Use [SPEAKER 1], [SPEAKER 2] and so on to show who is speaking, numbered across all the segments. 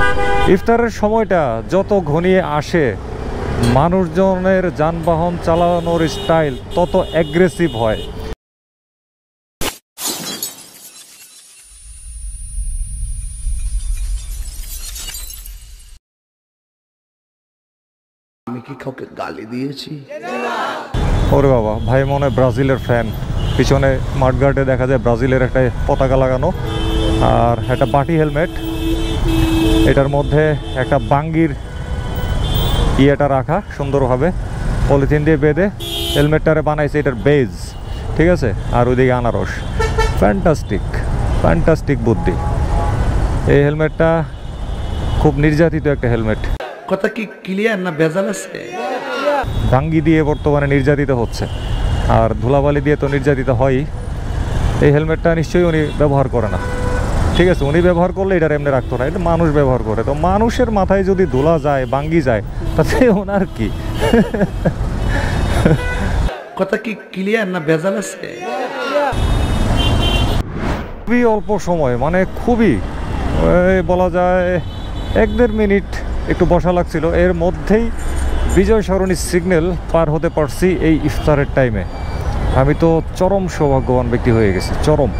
[SPEAKER 1] ইফতারের সময়টা যত ঘনিয়ে আসে মানুষজনের যানবাহন চালানোর স্টাইল তত অ্যাগ্রেসিভ হয়।
[SPEAKER 2] আমি কি কাউকে গালি দিয়েছি?
[SPEAKER 1] ওরে বাবা, ভাই মনে হয় ব্রাজিলের ফ্যান। পিছনে মাঠগার্ডে দেখা যায় ব্রাজিলের একটা পতাকা লাগানো আর একটা বাটি হেলমেট, এটার মধ্যে একটা বাঙ্গির ইয়েটা রাখা সুন্দরভাবে পলিথিন দিয়ে বেঁধে হেলমেটটারে বানাইছে এটার বেজ, ঠিক আছে। আর ওইদিকে আনারস, ফ্যান্টাস্টিক ফ্যান্টাস্টিক বুদ্ধি। এই হেলমেটটা খুব নির্যাতিত একটা হেলমেট।
[SPEAKER 2] কথা কি ক্লিয়ার না ভেজাল আছে?
[SPEAKER 1] ভাঙ্গি দিয়ে বর্তমানে নির্যাতিত হচ্ছে, আর ধুলাবালি দিয়ে তো নির্যাতিত হয়ই। এই হেলমেটটা নিশ্চয়ই উনি ব্যবহার করে না, ঠিক আছে। উনি ব্যবহার করলে এটার এমনি রাখতো না, এটা মানুষ ব্যবহার করে। তো মানুষের মাথায় যদি ধুলা যায়, ভাঙ্গি যায়, তাতে ওনার কি?
[SPEAKER 2] কথা কি ক্লিয়ার না ভেজাল আছে?
[SPEAKER 1] খুবই অল্প সময়, মানে খুবই বলা যায় 1-1.5 মিনিট একটু বসা লাগছিল, এর মধ্যেই বিজয় সরণী সিগন্যাল পার হতে পারছি এই ইফতারের টাইমে। আমি তো চরম সৌভাগ্যবান ব্যক্তি হয়ে গেছি, চরম।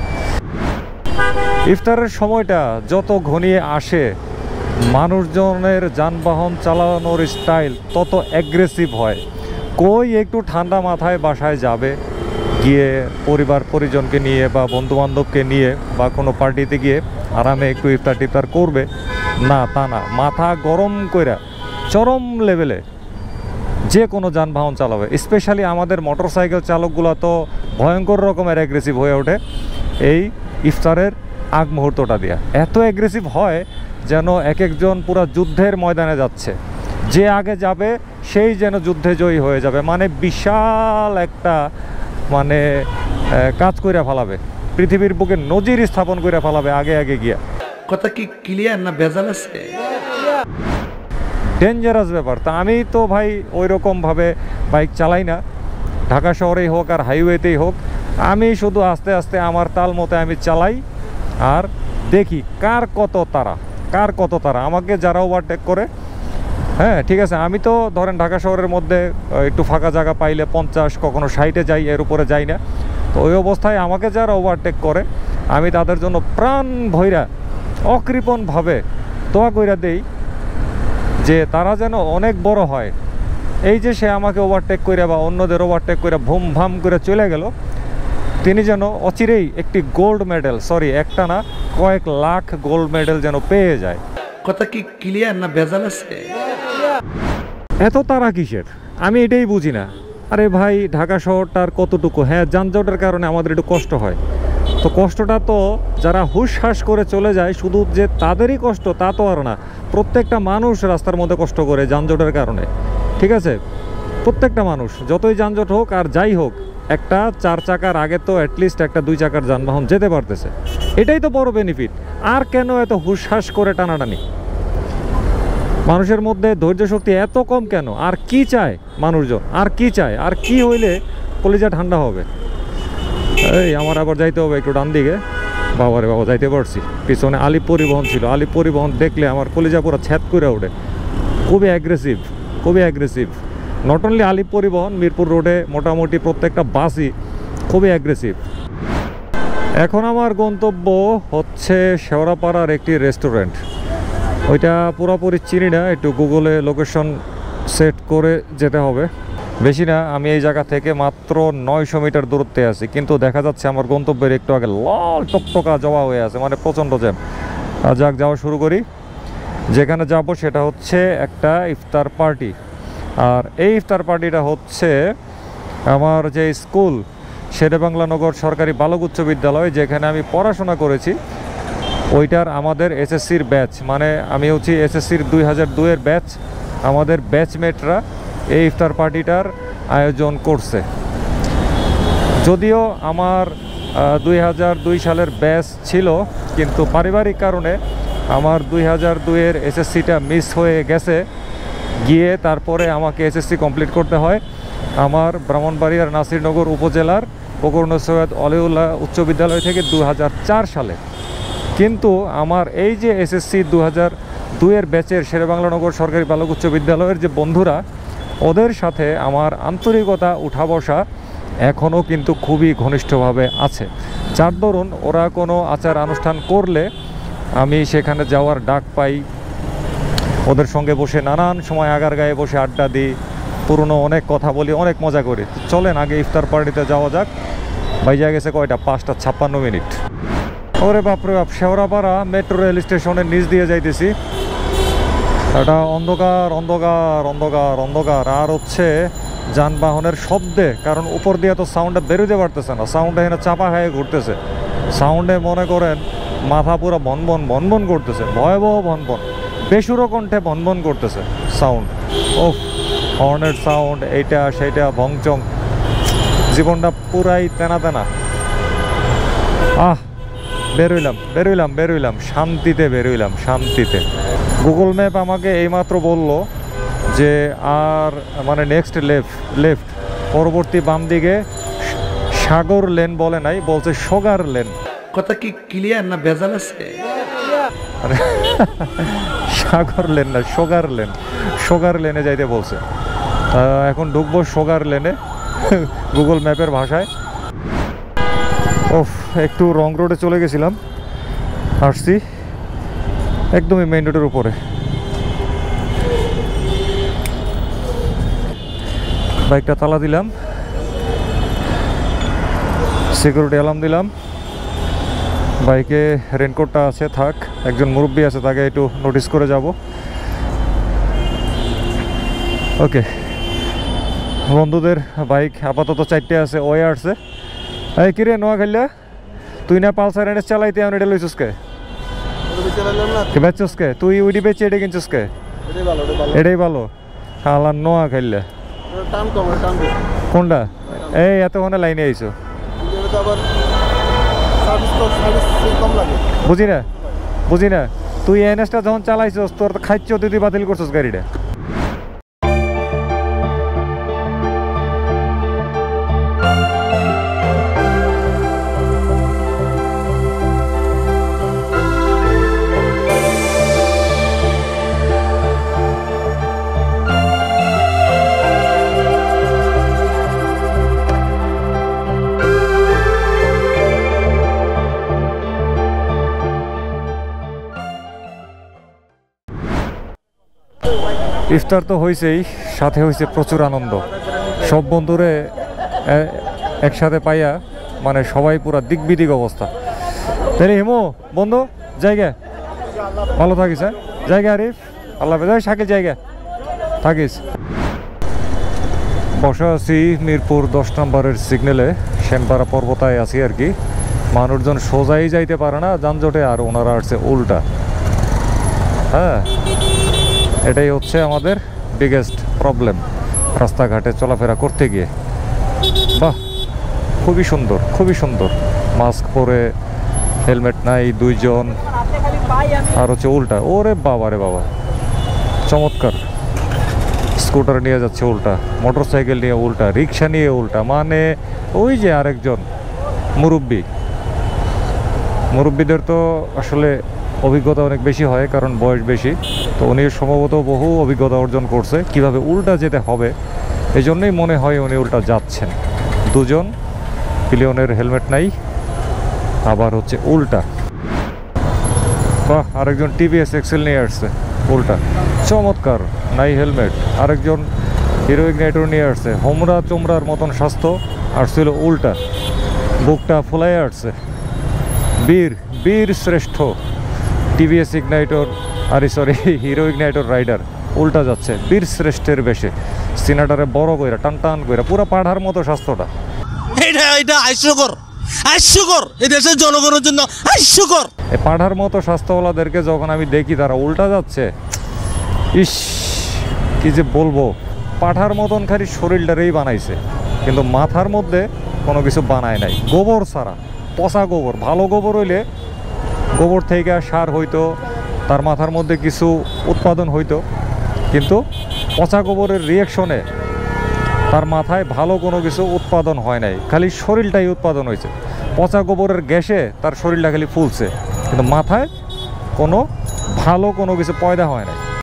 [SPEAKER 1] ইফতারের সময়টা যত ঘনিয়ে আসে মানুষজনের যানবাহন চালানোর স্টাইল তত অ্যাগ্রেসিভ হয়। কই একটু ঠান্ডা মাথায় বাসায় যাবে, গিয়ে পরিবার পরিজনকে নিয়ে বা বন্ধুবান্ধবকে নিয়ে বা কোনো পার্টিতে গিয়ে আরামে একটু ইফতার টিফতার করবে, না তা না, মাথা গরম কইরা চরম লেভেলে যে কোনো যানবাহন চালাবে। স্পেশালি আমাদের মোটরসাইকেল চালকগুলো তো ভয়ঙ্কর রকমের অ্যাগ্রেসিভ হয়ে ওঠে এই ইফতারের আগ মুহূর্তটা দিয়া। এত অ্যাগ্রেসিভ হয় যেন এক একজন পুরো যুদ্ধের ময়দানে যাচ্ছে, যে আগে যাবে সেই যেন যুদ্ধে জয়ী হয়ে যাবে। মানে বিশাল একটা মানে কাজ কইরা ফেলাবে, পৃথিবীর বুকে নজির স্থাপন করে ফেলাবে আগে আগে গিয়া।
[SPEAKER 2] কথা কি ক্লিয়ার না ভেজাল আছে?
[SPEAKER 1] ডেঞ্জারাস ব্যাপার। তা আমি তো ভাই ওই রকমভাবে বাইক চালাই না, ঢাকা শহরেই হোক আর হাইওয়েতেই হোক, আমি শুধু আস্তে আস্তে আমার তাল মতো আমি চালাই আর দেখি কার কত তারা আমাকে যারা ওভারটেক করে। হ্যাঁ ঠিক আছে, আমি তো ধরেন ঢাকা শহরের মধ্যে একটু ফাঁকা জায়গা পাইলে 50 কখনো 60-এ যাই, এর উপরে যাই না। তো ওই অবস্থায় আমাকে যারা ওভারটেক করে আমি তাদের জন্য প্রাণ ভৈরা অকৃপণভাবে দোয়া কইরা দেই যে তারা যেন অনেক বড় হয়। এই যে সে আমাকে ওভারটেক করে বা অন্যদের ওভারটেক করে ভুম ভাম করে চলে গেল, তিনি যেন অচিরেই একটি গোল্ড মেডেল, সরি একটা না কয়েক লাখ গোল্ড মেডেল যেন পেয়ে যায়।
[SPEAKER 2] কথা কি ক্লিয়ার না ভেজাল আছে?
[SPEAKER 1] এত তারা কিসের আমি এটাই বুঝি না। আরে ভাই, ঢাকা শহরটার কতটুকু, হ্যাঁ যানজটের কারণে আমাদের একটু কষ্ট হয়, তো কষ্টটা তো যারা হুশ হাস করে চলে যায় শুধু যে তাদেরই কষ্ট তা তো আর না, প্রত্যেকটা মানুষ রাস্তার মধ্যে কষ্ট করে যানজটের কারণে, ঠিক আছে। প্রত্যেকটা মানুষ যতই যানজট হোক আর যাই হোক, একটা 4 চাকার আগে তো অ্যাটলিস্ট একটা 2 চাকার যানবাহন যেতে পারতেছে, এটাই তো বড় বেনিফিট। আর কেন এত হুশ হাস করে টানাটানি? মানুষের মধ্যে ধৈর্য শক্তি এত কম কেন? আর কি চায় মানুষজন? আর কি চায়? আর কি হইলে কলিজা ঠান্ডা হবে? এই আমার আবার যাইতে হবে একটু ডান দিকে। বাবারে বাবা, যাইতে পারছি। পিছনে আলিপ পরিবহন ছিল, আলিপ পরিবহন দেখলে আমার কলিজা পুরো ছ্যাদ করে ওঠে। খুবই অ্যাগ্রেসিভ, খুবই অ্যাগ্রেসিভ। নট অনলি আলিপ পরিবহন, মিরপুর রোডে মোটামুটি প্রত্যেকটা বাসই খুবই অ্যাগ্রেসিভ। এখন আমার গন্তব্য হচ্ছে শেওড়াপাড়ার একটি রেস্টুরেন্ট। ওইটা পুরোপুরি চিনি না, একটু গুগলে লোকেশন সেট করে যেতে হবে। বেশি না, আমি এই জায়গা থেকে মাত্র 900 মিটার দূরত্বে আছি, কিন্তু দেখা যাচ্ছে আমার গন্তব্যের একটু আগে লাল টকটকা জবা হয়ে আছে, মানে প্রচণ্ড জ্যাম। যাক, যাওয়া শুরু করি। যেখানে যাব সেটা হচ্ছে একটা ইফতার পার্টি, আর এই ইফতার পার্টিটা হচ্ছে আমার যে স্কুল শেরেবাংলা নগর সরকারি বালক উচ্চ বিদ্যালয়, যেখানে আমি পড়াশোনা করেছি, ওইটার আমাদের এসএসসির ব্যাচ, মানে আমি হচ্ছি এসএসসির 2002-এর ব্যাচ। আমাদের ব্যাচমেটরা এই ইফতার পার্টিটার আয়োজন করছে। যদিও আমার 2002 সালের ব্যাচ ছিল, কিন্তু পারিবারিক কারণে আমার 2002-এর এসএসসিটা মিস হয়ে গেছে। গিয়ে তারপরে আমাকে এসএসসি কমপ্লিট করতে হয় আমার ব্রাহ্মণবাড়িয়ার নাসিরনগর উপজেলার বকুড় সৈয়দ অলিউল্লাহ উচ্চ বিদ্যালয় থেকে 2004 সালে। কিন্তু আমার এই যে এসএসসি 2 এর ব্যাচের শেরেবাংলানগর সরকারি বালক উচ্চ বিদ্যালয়ের যে বন্ধুরা, ওদের সাথে আমার আন্তরিকতা উঠা বসা এখনও কিন্তু খুবই ঘনিষ্ঠভাবে আছে। যার দরুন ওরা কোনো আচার অনুষ্ঠান করলে আমি সেখানে যাওয়ার ডাক পাই, ওদের সঙ্গে বসে নানান সময় আগার গায়ে বসে আড্ডা দিই, পুরনো অনেক কথা বলি, অনেক মজা করি। চলেন আগে ইফতার পার্টিতে যাওয়া যাক। বাইজা গেছে কয়টা, 5:56। ওরে বাপরে বাপ, শেওড়াপাড়া মেট্রো রেল স্টেশনের নিচ দিয়ে যাইতেছি। এটা অন্ধকার অন্ধকার অন্ধকার অন্ধকার, আর হচ্ছে যানবাহনের শব্দে, কারণ উপর দিয়ে তো সাউন্ডে বেরোতে পারতেছে না, সাউন্ডে এখানে চাপা খায়ে ঘুরতেছে। সাউন্ডে মনে করেন মাথা পুরো ভনভন ভনভন করতেছে, ভয়াবহ ভনভন, বেসুরো কণ্ঠে ভনভন করতেছে সাউন্ড। ও হর্নের সাউন্ড, এইটা সেইটা ভংচং, জীবনটা পুরাই তেনা তেনা। বেরোইলাম শান্তিতে, শান্তিতে। গুগল ম্যাপ আমাকে এইমাত্র বলল যে আর মানে নেক্সট লেফট, পরবর্তী বাম দিকে সাগর লেন বলে নাই, বলছে সোগার লেন।
[SPEAKER 2] কথা কি ক্লিয়ার না ভেজাল আছে?
[SPEAKER 1] সাগর লেন না, সোগার লেনে যাইতে বলছে। এখন ঢুকবো সোগার লেনে গুগল ম্যাপের ভাষায়। একটু রং রোডে চলে গেছিলাম, আসছি একদমই মেইন রোডের উপরে। বাইকটা তালা দিলাম, সিকিউরিটি অ্যালার্ম দিলাম। বাইকে রেনকোটটা আছে, থাক। একজন মুরব্বী আছে, তাকে একটু নোটিস করে যাব। ওকে, বন্ধুদের বাইক আপাতত 4টে আছে, ওয়ে আসছে। এই কিরে নোয়াখাইলা, তুই না পালসার এনে চালাইতে আমি এটা লইছিস কে? বেচছিস কে তুই? ওইটি বেচে এটা কিনছিস কে? এটাই ভালো। আল্লাহ নোয়াখাইলা কোনটা? এই এতক্ষণে লাইনে আইছো, বুঝি না। তুই এনএসটা যখন চালাইছস তোর খাইছ, তুই বাতিল করছিস গাড়িটা। ইফতার তো হয়েছেই, সাথে হয়েছে প্রচুর আনন্দ। সব বন্ধুরে একসাথে পাইয়া মানে সবাই পুরা দিকবিদিক অবস্থা। তাহলে হিমো বন্ধু, জায়গা ভালো থাকিস, হ্যাঁ জায়গা। আরিফ আল্লাহ হাফেজ, শাকিল জায়গা থাকিস। বসা আছি মিরপুর 10 নম্বরের সিগন্যালে, শ্যামপাড়া পর্বতায় আছি আর কি। মানুষজন সোজাই যাইতে পারে না যানজটে, আর ওনারা আসছে উল্টা। হ্যাঁ, এটাই হচ্ছে আমাদের বিগেস্ট প্রবলেম রাস্তাঘাটে চলাফেরা করতে গিয়ে। বাহ, খুবই সুন্দর। মাস্ক পরে, হেলমেট নাই 2 জন, আর হচ্ছে উল্টা। ওরে বাবা রে বাবা, চমৎকার। স্কুটার নিয়ে যাচ্ছে উল্টা, মোটর সাইকেল নিয়ে উল্টা, রিক্সা নিয়ে উল্টা। মানে ওই যে আরেকজন মুরব্বীদের তো আসলে অভিজ্ঞতা অনেক বেশি হয়, কারণ বয়স বেশি। তো উনি সম্ভবত বহু অভিজ্ঞতা অর্জন করছে কিভাবে উল্টা যেতে হবে, এই জন্যই মনে হয় উনি উল্টা যাচ্ছেন। 2 জন, পিলিয়নের হেলমেট নাই, আবার হচ্ছে উল্টা। বাহ, আরেকজন টিভিএস এক্সেল নিয়ে আসছে উল্টা, চমৎকার, নাই হেলমেট। আরেকজন হিরো ইগনাইটর নিয়ে আসছে, হোমরা চোমরার মতন স্বাস্থ্য, আসছিল উল্টা, বুকটা ফুলাই আসছে। বীর শ্রেষ্ঠ টিভিএস ইগনাইটর, আরে সরি হিরো ইগনাইটর রাইডার উল্টা যাচ্ছে বীর শ্রেষ্ঠের বেশে, সিনাটারে বড় কইরা টান কইরা, পুরো পাঠার মতো স্বাস্থ্যটা।
[SPEAKER 3] এটা হাস্যকর, এই দেশের জনগণের জন্য হাস্যকর।
[SPEAKER 1] এই পাঠার মতো স্বাস্থ্যওয়ালাদেরকে যখন আমি দেখি তারা উল্টা যাচ্ছে, ইস কি যে বলবো। পাঠার মতন খালি শরীরটারেই বানাইছে, কিন্তু মাথার মধ্যে কোনো কিছু বানায় নাই, গোবর ছাড়া। পচা গোবর, ভালো গোবর হইলে গোবর থেকে সার হইতো, তার মাথার মধ্যে কিছু উৎপাদন হইতো, কিন্তু পচা গোবরের রিয়াকশনে তার মাথায় ভালো কোনো কিছু উৎপাদন হয় নাই, খালি শরীরটাই উৎপাদন হয়েছে। পচা গোবরের গ্যাসে তার শরীরটা খালি ফুলছে, কিন্তু মাথায় কোনো ভালো কোনো কিছু পয়দা হয় নাই।